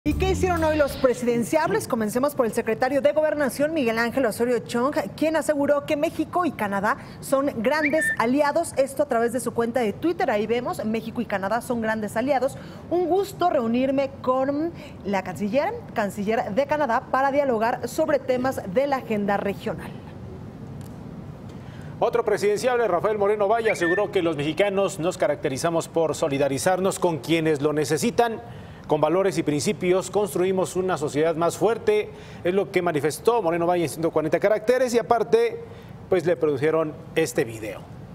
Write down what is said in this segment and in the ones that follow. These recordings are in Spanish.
¿Y qué hicieron hoy los presidenciables? Comencemos por el secretario de Gobernación, Miguel Ángel Osorio Chong, quien aseguró que México y Canadá son grandes aliados. Esto a través de su cuenta de Twitter. Ahí vemos, México y Canadá son grandes aliados. Un gusto reunirme con la canciller de Canadá para dialogar sobre temas de la agenda regional. Otro presidenciable, Rafael Moreno Valle, aseguró que los mexicanos nos caracterizamos por solidarizarnos con quienes lo necesitan. Con valores y principios construimos una sociedad más fuerte, es lo que manifestó Moreno Valle en 140 caracteres y aparte, pues le produjeron este video.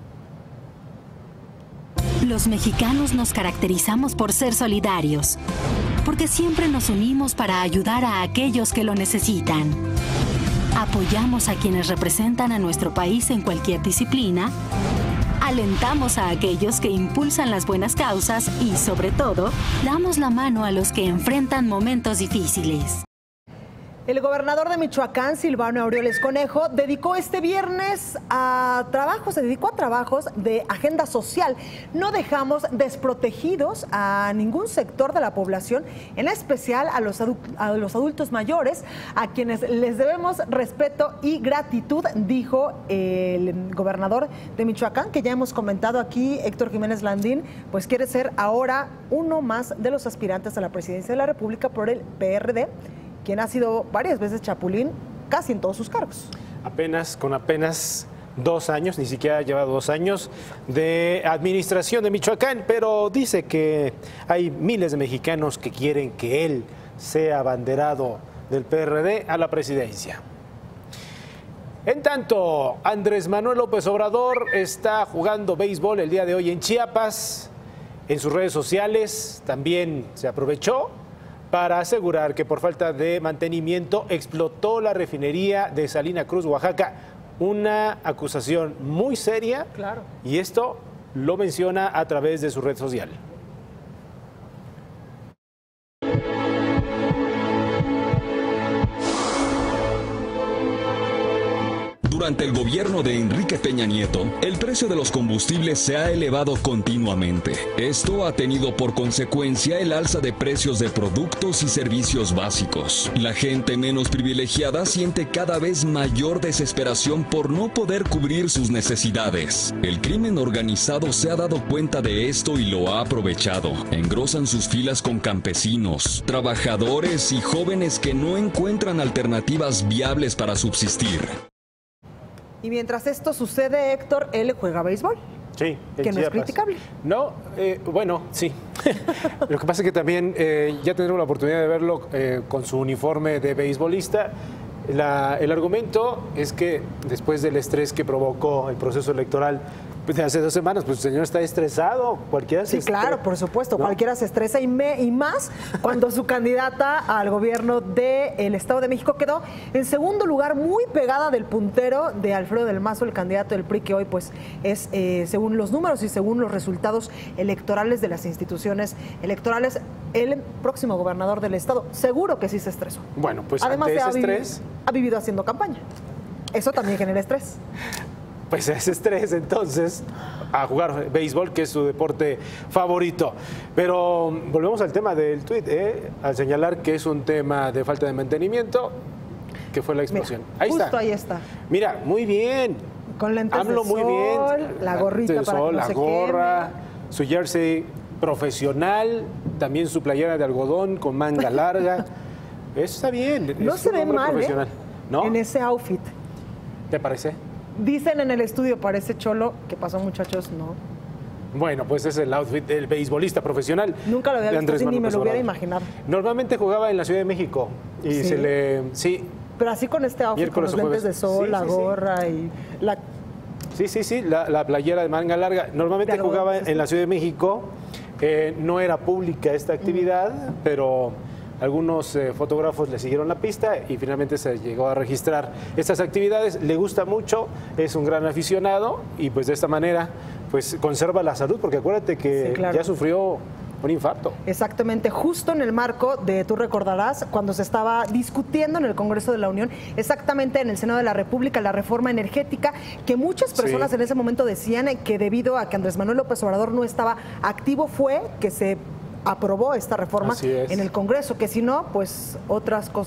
Los mexicanos nos caracterizamos por ser solidarios, porque siempre nos unimos para ayudar a aquellos que lo necesitan. Apoyamos a quienes representan a nuestro país en cualquier disciplina. Alentamos a aquellos que impulsan las buenas causas y, sobre todo, damos la mano a los que enfrentan momentos difíciles. El gobernador de Michoacán, Silvano Aureoles Conejo, dedicó este viernes a trabajos de agenda social. No dejamos desprotegidos a ningún sector de la población, en especial a los adultos mayores, a quienes les debemos respeto y gratitud, dijo el gobernador de Michoacán, que ya hemos comentado aquí, Héctor Jiménez Landín, pues quiere ser ahora uno más de los aspirantes a la presidencia de la República por el PRD, quien ha sido varias veces chapulín casi en todos sus cargos. Con apenas 2 años, ni siquiera lleva 2 años de administración de Michoacán, pero dice que hay miles de mexicanos que quieren que él sea abanderado del PRD a la presidencia. En tanto, Andrés Manuel López Obrador está jugando béisbol el día de hoy en Chiapas. En sus redes sociales también se aprovechó para asegurar que por falta de mantenimiento explotó la refinería de Salina Cruz, Oaxaca. Una acusación muy seria, claro. Y esto lo menciona a través de su red social. Durante el gobierno de Enrique Peña Nieto, el precio de los combustibles se ha elevado continuamente. Esto ha tenido por consecuencia el alza de precios de productos y servicios básicos. La gente menos privilegiada siente cada vez mayor desesperación por no poder cubrir sus necesidades. El crimen organizado se ha dado cuenta de esto y lo ha aprovechado. Engrosan sus filas con campesinos, trabajadores y jóvenes que no encuentran alternativas viables para subsistir. Y mientras esto sucede, Héctor, él juega béisbol. Sí, que no es criticable. No, bueno, sí. Lo que pasa es que también ya tendremos la oportunidad de verlo con su uniforme de beisbolista. El argumento es que después del estrés que provocó el proceso electoral de hace 2 semanas, pues el señor está estresado, cualquiera se estresa. Sí, claro, por supuesto, ¿no? Cualquiera se estresa y más cuando su candidata al gobierno del Estado de México quedó en segundo lugar, muy pegada del puntero de Alfredo del Mazo, el candidato del PRI, que hoy pues es, según los números y según los resultados electorales de las instituciones electorales, el próximo gobernador del Estado. Seguro que sí se estresó. Bueno, pues además ante ese estrés ha vivido haciendo campaña. Eso también genera estrés. Pues ese estrés, entonces, a jugar béisbol, que es su deporte favorito. Pero volvemos al tema del tuit, al señalar que es un tema de falta de mantenimiento, que fue la explosión. Mira, ahí está. Ahí está. Mira, muy bien. Con lentes de sol, muy bien. La gorrita de para sol, que no la se gorra, queme. Su jersey profesional, también su playera de algodón con manga larga. Eso está bien. No se ve mal, ¿no? En ese outfit. ¿Te parece? Dicen en el estudio, parece cholo. ¿Qué pasó, muchachos? No. Bueno, pues es el outfit del beisbolista profesional. Nunca lo había visto así, ni me lo hubiera imaginado. Normalmente jugaba en la Ciudad de México y ¿sí? se le... Sí. Pero así con este outfit, con los lentes de sol, la gorra y la... Sí, la playera de manga larga. Normalmente jugaba en la Ciudad de México. No era pública esta actividad, pero algunos fotógrafos le siguieron la pista y finalmente se llegó a registrar estas actividades. Le gusta mucho, es un gran aficionado y pues de esta manera pues conserva la salud, porque acuérdate que ya sufrió un infarto. Exactamente, justo en el marco de, tú recordarás, cuando se estaba discutiendo en el Congreso de la Unión, exactamente en el Senado de la República, la reforma energética, que muchas personas en ese momento decían que debido a que Andrés Manuel López Obrador no estaba activo, fue que se aprobó esta reforma Así es. en el Congreso, que si no, pues otras cosas